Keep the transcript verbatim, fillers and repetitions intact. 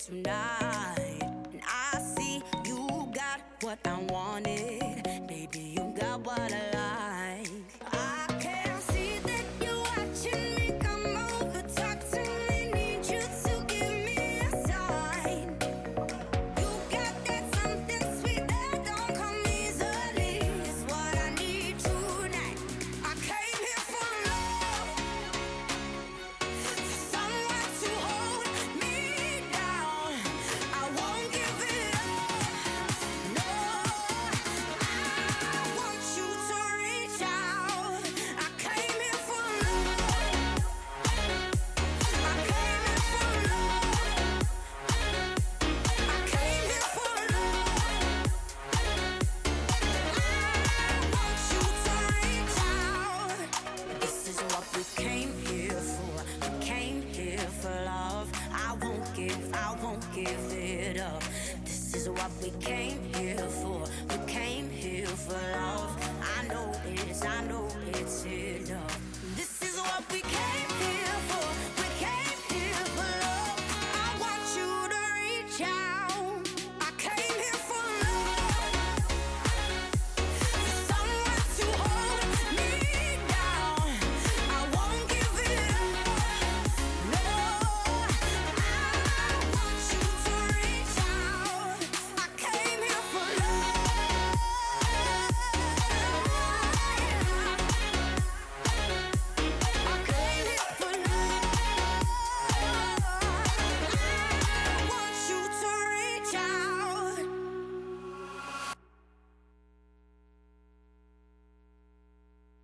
tonight. And I see you got what I wanted. Baby, you got what I like. I can see that you're watching me come over. Talk to me, need you to give me a sign. You got that something sweet that don't come easily. It's what I need tonight. I came here for love, for someone to hold me down. I won't give it up. No, I want you to reach out. I came here for love. I came here for love. I came here for love. I want you to reach out. This is what we came here for. We came here for love. I won't give, I won't give it up. This is what we came